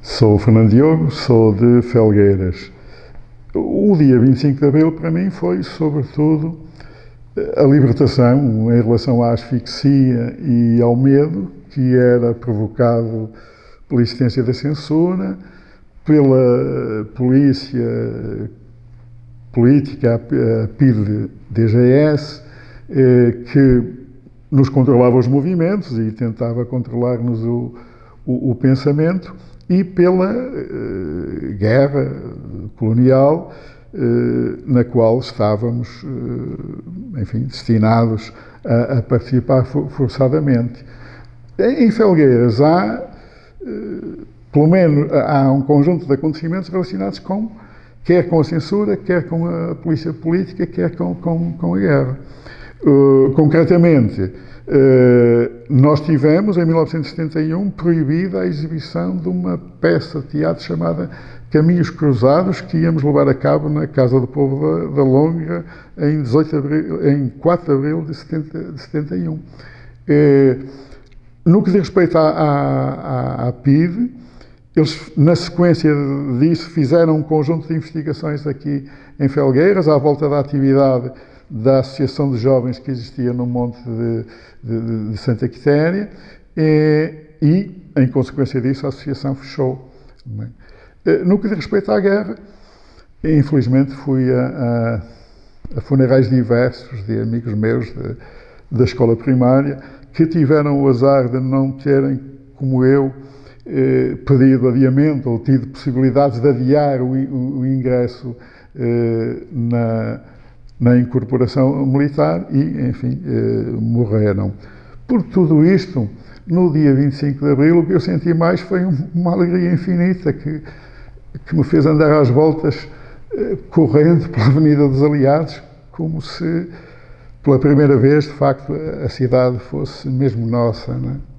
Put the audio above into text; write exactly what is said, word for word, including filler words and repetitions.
Sou o Fernando Diogo, sou de Felgueiras. O dia vinte e cinco de Abril, para mim, foi, sobretudo, a libertação em relação à asfixia e ao medo que era provocado pela existência da censura, pela polícia política, a P I D G S, que nos controlava os movimentos e tentava controlar-nos o, o, o pensamento, e pela uh, guerra colonial uh, na qual estávamos, uh, enfim, destinados a, a participar for, forçadamente. Em Felgueiras há, uh, pelo menos, há um conjunto de acontecimentos relacionados com, quer com a censura, quer com a polícia política, quer com, com, com a guerra. Uh, concretamente, Uh, nós tivemos, em mil novecentos e setenta e um, proibida a exibição de uma peça de teatro chamada Caminhos Cruzados, que íamos levar a cabo na Casa do Povo da, da Longa em, dezoito de abril, em quatro de abril de, setenta, de setenta e um. Uh, no que diz respeito à, à, à P I D, eles, na sequência disso, fizeram um conjunto de investigações aqui em Felgueiras, à volta da atividade da Associação de Jovens que existia no Monte de, de, de Santa Quitéria, e, e, em consequência disso, a Associação fechou. No que diz respeito à guerra, infelizmente fui a, a, a funerais diversos de amigos meus de, da escola primária que tiveram o azar de não terem, como eu, eh, pedido adiamento ou tido possibilidades de adiar o, o, o ingresso eh, na na incorporação militar e, enfim, eh, morreram. Por tudo isto, no dia vinte e cinco de Abril, o que eu senti mais foi um, uma alegria infinita que, que me fez andar às voltas, eh, correndo pela Avenida dos Aliados, como se, pela primeira vez, de facto, a cidade fosse mesmo nossa, não é?